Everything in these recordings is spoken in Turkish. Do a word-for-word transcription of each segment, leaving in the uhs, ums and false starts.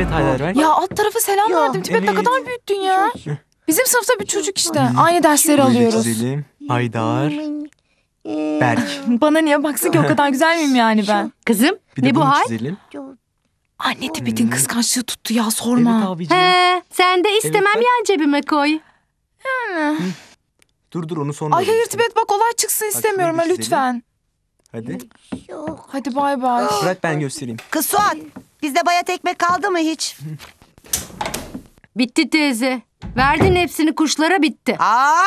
Evet Haydar ver. Ya alt tarafı selam Ya, verdim. Tibet ne evet. kadar büyüttün ya. Bizim sınıfta bir çocuk işte. Aynı dersleri Böyle alıyoruz. çizelim. Haydar. Berk. Bana niye baksın ki o kadar güzel miyim yani ben? Kızım Bir de ne bu bunu hal? çizelim. Anne Tibet'in kıskançlığı tuttu ya sorma. Evet abicim. He, sen de istemem Evet, bak. yan cebime koy. Dur dur onu sonra. Ay hayır alırız. Tibet bak olay çıksın istemiyorum ha şöyle çizelim. lütfen. Hadi. Hadi bay bay. Bırak ben göstereyim. Kız Suat, bizde bayat ekmek kaldı mı hiç? Bitti teyze. Verdin hepsini kuşlara bitti. Aa!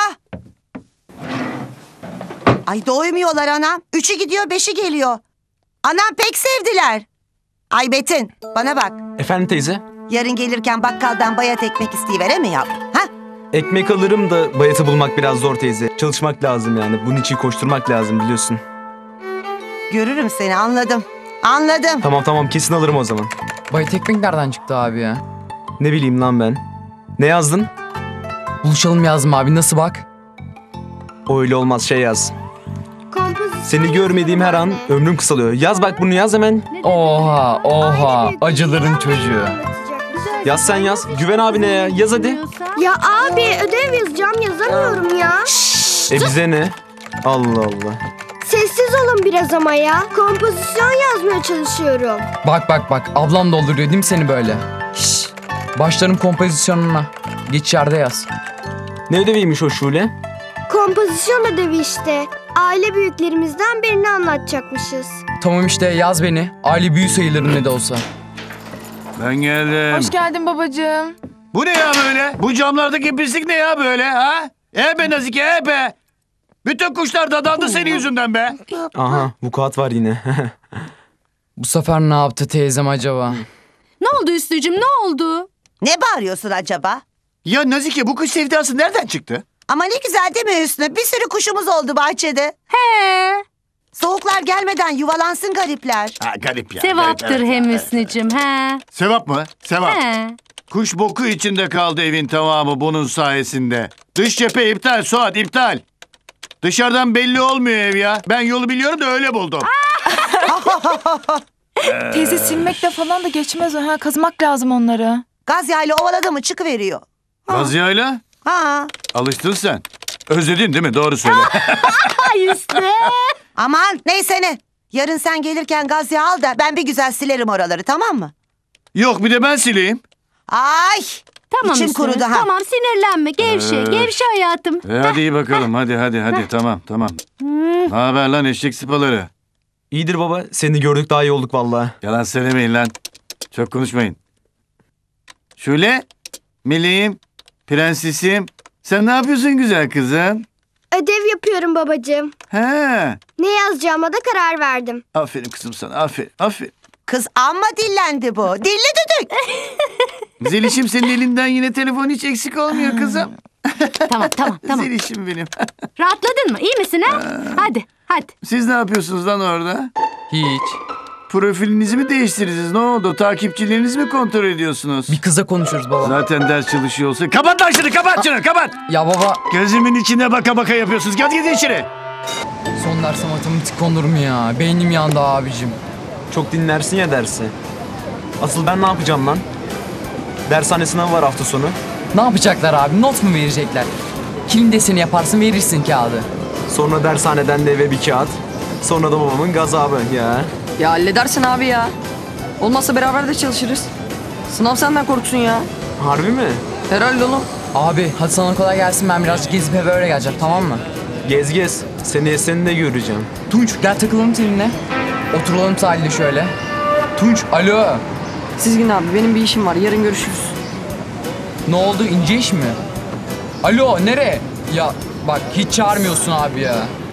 Ay doymuyorlar anam. Üçü gidiyor, beşi geliyor. Anam pek sevdiler. Ay Betin, bana bak. Efendim teyze? Yarın gelirken bakkaldan bayat ekmek isteyivere mi yavrum? Ha? Ekmek alırım da bayatı bulmak biraz zor teyze. Çalışmak lazım yani. Bunun için koşturmak lazım biliyorsun. Görürüm seni, anladım. Anladım. Tamam tamam kesin alırım o zaman. Bayat ekmek nereden çıktı abi ya? Ne bileyim lan ben. Ne yazdın? Buluşalım yazdım abi, nasıl bak? O öyle olmaz şey yaz. Seni görmediğim her an ömrüm kısalıyor. Yaz bak bunu yaz hemen. Oha oha, acıların çocuğu. Yaz sen yaz. Güven abine ya. Yaz hadi. Ya abi ödev yazacağım yazamıyorum ya. E bize ne? Allah Allah. Sessiz olun biraz ama ya. Kompozisyon yazmaya çalışıyorum. Bak bak bak, ablam dolduruyor değil mi seni böyle? Şşş. Başlarım kompozisyonuna. Geç yerde yaz. Ne ödeviymiş o Şule? Kompozisyon ödevi işte. Aile büyüklerimizden birini anlatacakmışız. Tamam işte yaz beni. Aile büyü sayılırım ne de olsa. Ben geldim. Hoş geldin babacığım. Bu ne ya böyle? Bu camlardaki pislik ne ya böyle ha? E be Nazike e be. Bütün kuşlar dadandı senin yüzünden be. Aha vukuat var yine. Bu sefer ne yaptı teyzem acaba? Ne oldu Üstücüm ne oldu? Ne bağırıyorsun acaba? Ya Nazike bu kuş sevdası nereden çıktı? Ama ne güzel değil mi Hüsnü? Bir sürü kuşumuz oldu bahçede. He, Soğuklar gelmeden yuvalansın garipler. Ha garip ya. sevaptır garip, hem evet. Hüsnücüm he. Sevap mı? Sevap. He. Kuş boku içinde kaldı evin tamamı bunun sayesinde. Dış cephe iptal Suat iptal. Dışarıdan belli olmuyor ev ya. Ben yolu biliyorum da öyle buldum. Teyze silmekle falan da geçmez o ha. Kazımak lazım onları. Gaz yağıyla ovaladı mı çıkıveriyor. Gazyayla Ha. alıştın sen. Özledin değil mi? Doğru söyle. Ay Üstü. Aman neyse ne. Yarın sen gelirken gaz yağı al da ben bir güzel silerim oraları tamam mı? Yok bir de ben sileyim. Ay. Tamam İçim Üstü. kurudu ha. Tamam sinirlenme gevşe Ee. gevşe hayatım. E hadi iyi bakalım hadi hadi hadi tamam tamam. Ne haber lan eşek sıpaları? İyidir baba. Seni gördük daha iyi olduk vallahi. Yalan söylemeyin lan. Çok konuşmayın. Şöyle meleğim, prensesim. Sen ne yapıyorsun güzel kızım? Ödev yapıyorum babacığım. He. Ne yazacağıma da karar verdim. Aferin kızım sana aferin aferin. Kız amma dillendi bu. Dilli düdük. Zelişim senin elinden yine telefon hiç eksik olmuyor kızım. Tamam tamam tamam. Zelişim benim. Rahatladın mı? İyi misin ha? Hadi hadi. Siz ne yapıyorsunuz lan orada? Hiç. Profilinizi mi değiştirdiniz? Ne oldu? Takipçilerinizi mi kontrol ediyorsunuz? Bir kızla konuşuruz baba. Zaten ders çalışıyor olsa... Kapat lan şunu kapat şunu kapat. Ya baba, Gözümün içine baka baka yapıyorsunuz. Gel gidin içeri. son derse matematik konur mu ya? Beynim yandı abicim. Çok dinlersin ya dersi. Asıl ben ne yapacağım lan? Dershane sınavı var hafta sonu. Ne yapacaklar abi? Not mu verecekler? Kilim deseni yaparsın, verirsin kağıdı. Sonra dershaneden de eve bir kağıt. Sonra da babamın gazabı ya. Ya halledersin abi ya. Olmazsa beraber de çalışırız. Sınav senden korksun ya. Harbi mi? Herhalde oğlum. Abi hadi sana kolay gelsin, ben birazcık gezip eve öyle geleceğim, tamam mı? Gez gez. Seneye seni de göreceğim. Tunç gel takılalım seninle. Oturalım sahilde şöyle. Tunç alo. Sizgin abi benim bir işim var. Yarın görüşürüz. Ne oldu, ince iş mi? Alo nereye? Ya bak hiç çağırmıyorsun abi ya.